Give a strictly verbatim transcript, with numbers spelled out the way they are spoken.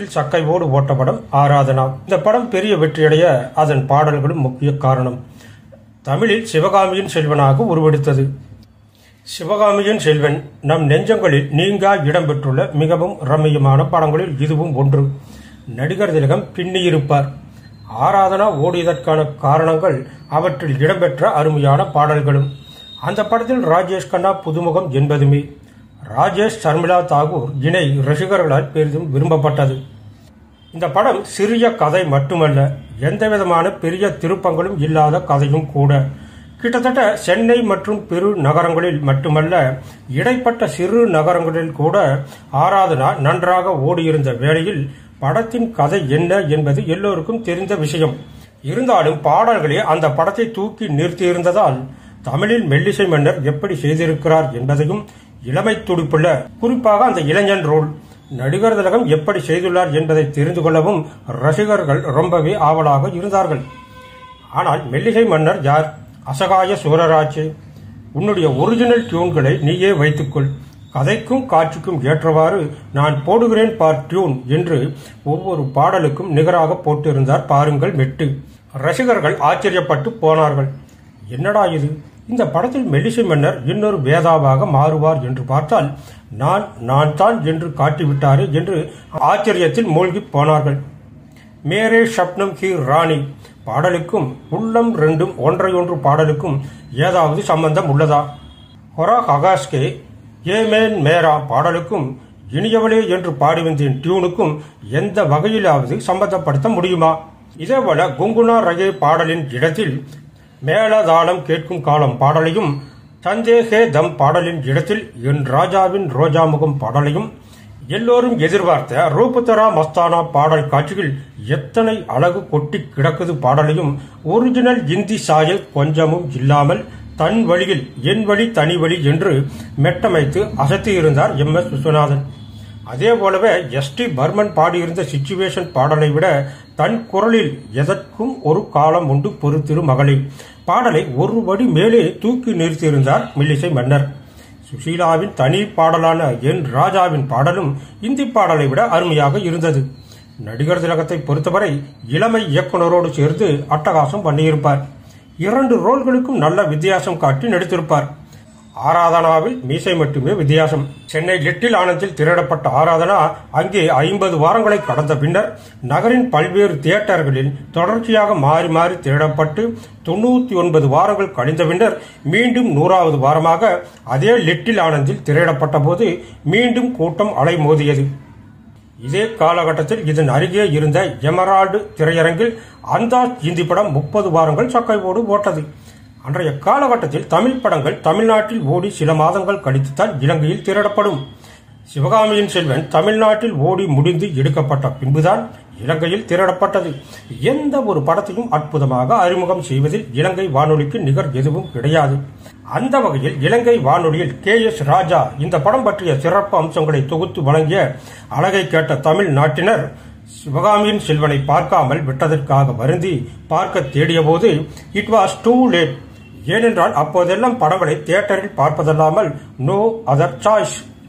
தமிழில் சக்கைவோடு ஓட்ட படம் ஆராதனா. இந்த படம் பெரிய வெற்றியடைய அதன் பாடல்களும் முக்கிய காரணம். தமிழில் சிவகாமியின் செல்வனாக உருவெடுத்தது. சிவகாமியின் செல்வன் நம் நெஞ்சங்களில் நீங்கா இடம்பெற்றுள்ள மிகவும் ரம்மியமான படங்களில் இதுவும் ஒன்று. நடிகர் திலகம் பின்னியிருப்பார். ஆராதனா ஓடியதற்கான காரணங்கள் அவற்றில் இடம்பெற்ற அருமையான பாடல்களும். அந்த படத்தில் ராஜேஷ் கண்ணா புதுமுகம் என்பதுமே. ராஜேஷ் சர்மிளா தாகூர் இணை ரசிகர்களால் பெரிதும் விரும்பப்பட்டது. இந்த படம் சிறிய கதை மட்டுமல்ல, எந்தவிதமான பெரிய திருப்பங்களும் இல்லாத கதையும் கூட. கிட்டத்தட்ட சென்னை மற்றும் பெரு நகரங்களில் மட்டுமல்ல, இடைப்பட்ட சிறு நகரங்களில் கூட ஆராதனா நன்றாக ஓடியிருந்த வேளையில் படத்தின் கதை என்ன என்பது எல்லோருக்கும் தெரிந்த விஷயம். இருந்தாலும் பாடல்களே அந்த படத்தை தூக்கி நிறுத்தியிருந்ததால் தமிழில் மெல்லிசை மன்னர் எப்படி செய்திருக்கிறார் என்பதையும், இளமை துடிப்புள்ள குறிப்பாக அந்த இளைஞன் ரோல் நடிகர் திலகம் எப்படி செய்துள்ளார் என்பதை தெரிந்து கொள்ளவும் ரசிகர்கள் ரொம்பவே ஆவலாக இருந்தார்கள். ஆனால் மெல்லிசை மன்னர் யார்? அசகாய சூரராஜே, உன்னுடைய ஒரிஜினல் டியூன்களை நீயே வைத்துக்கொள், கதைக்கும் காட்சிக்கும் ஏற்றவாறு நான் போடுகிறேன் பார் டியூன் என்று ஒவ்வொரு பாடலுக்கும் நிகராக போட்டிருந்தார் பாருங்கள் மெட்டு. ரசிகர்கள் ஆச்சரியப்பட்டு போனார்கள். என்னடா இது, இந்த படத்தில் மெல்லிசை மன்னர் இன்னொரு வேதாவாக மாறுவார் என்று பார்த்தால் நான் நான் தான் என்று காட்டிவிட்டாரே என்று ஆச்சரியத்தில் மூழ்கி போனார்கள். மேரே ஷப்னம் கி ராணி பாடலுக்கும் உள்ளம் ரெண்டும் ஒன்றையொன்று பாடலுக்கும் ஏதாவது சம்பந்தம் உள்ளதா? ஹொரா ஹகாஸ்கே ஏமேன் மேரா பாடலுக்கும் இனியவளே என்று பாடி வந்தேன் டியூனுக்கும் எந்த வகையிலாவது சம்பந்தப்படுத்த முடியுமா? இதேபோல குங்குனா ரகே பாடலின் இடத்தில் மேளதாளம் கேட்கும் காலம் பாடலையும், சந்தேகே தம் பாடலின் இடத்தில் என் ராஜாவின் ரோஜாமுகம் பாடலையும், எல்லோரும் எதிர்பார்த்த ரூபத்தரா மஸ்தானா பாடல் காட்சியில் எத்தனை அழகு கொட்டி கிடக்குது பாடலையும் ஒரிஜினல் இந்தி சாயல் கொஞ்சமும் இல்லாமல் தன் வழியில் என் வழி தனி வழி என்று மெட்டமைத்து அசத்தியிருந்தார் எம் எஸ் விஸ்வநாதன். அதே போலவே எஸ் டி பர்மன் பாடியிருந்த சிச்சுவேஷன் பாடலை விட தன் குரலில் எதற்கும் ஒரு காலம் உண்டு பொறுத்திரு மகளே பாடலை ஒரு படி மேலே தூக்கி நிறுத்தியிருந்தார் மெல்லிசை மன்னர். சுசீலாவின் தனி பாடலான என் ராஜாவின் பாடலும் இந்தி பாடலை விட அருமையாக இருந்தது. நடிகர் திலகத்தை பொறுத்தவரை இளமை இயக்குனரோடு சேர்ந்து அட்டகாசம் பண்ணியிருப்பார். இரண்டு ரோல்களுக்கும் நல்ல வித்தியாசம் காட்டி நடித்திருப்பார். ஆராதனாவில் மீசை மட்டுமே வித்தியாசம். சென்னை லிட்டில் ஆனந்தில் திரையிடப்பட்ட ஆராதனா அங்கே ஐம்பது வாரங்களை கடந்த பின்னர் நகரின் பல்வேறு தியேட்டர்களில் தொடர்ச்சியாக மாறி மாறி திரையிடப்பட்டு தொண்ணூத்தி ஒன்பது வாரங்கள் கழிந்த பின்னர் மீண்டும் நூறாவது வாரமாக அதே லிட்டில் ஆனந்தில் திரையிடப்பட்ட போது மீண்டும் கூட்டம் அலை மோதியது. இதே காலகட்டத்தில் இதன் அருகே இருந்த எமரால்டு திரையரங்கில் அந்தாஸ் இந்தி படம் முப்பது வாரங்கள் சக்கைவோடு ஓட்டது. அன்றைய காலகட்டத்தில் தமிழ் படங்கள் தமிழ்நாட்டில் ஓடி சில மாதங்கள் கழித்துத்தான் இலங்கையில் திரையிடப்படும். சிவகாமியின் செல்வன் தமிழ்நாட்டில் ஓடி முடிந்து எடுக்கப்பட்ட பின்புதான் இலங்கையில் திரையிடப்பட்டது. எந்த ஒரு படத்தையும் அற்புதமாக அறிமுகம் செய்வதில் இலங்கை வானொலிக்கு நிகர் எதுவும் கிடையாது. அந்த வகையில் இலங்கை வானொலியில் கே எஸ் ராஜா இந்த படம் பற்றிய சிறப்பு அம்சங்களை தொகுத்து வழங்கிய அழகை கேட்ட தமிழ் நாட்டினர் சிவகாமியின் செல்வனை பார்க்காமல் விட்டதற்காக வருந்தி பார்க்க தேடிய போது இட் வாஸ் டூ லேட். ஏனென்றால் அப்போதெல்லாம் படங்களை தியேட்டரில் பார்ப்பதல்லாமல் நோ அதர் சாய்ஸ்